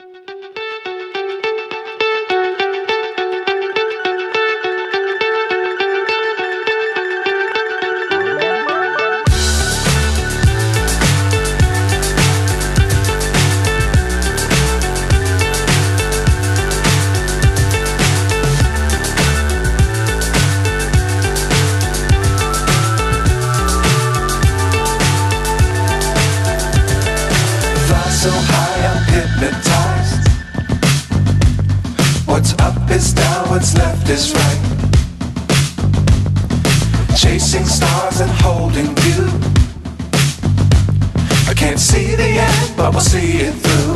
So high I'm hypnotized. What's up is down, what's left is right. Chasing stars and holding you. I can't see the end, but we'll see it through.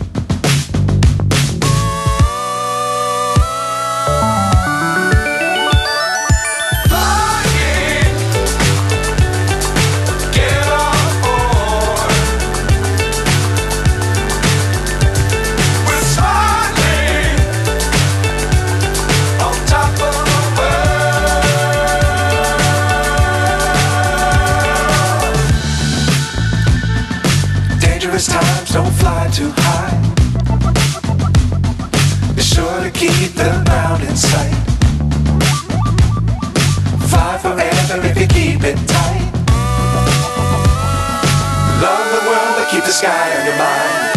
Dangerous times, don't fly too high. Be sure to keep the ground in sight. Fly forever if you keep it tight. Love the world, but keep the sky on your mind.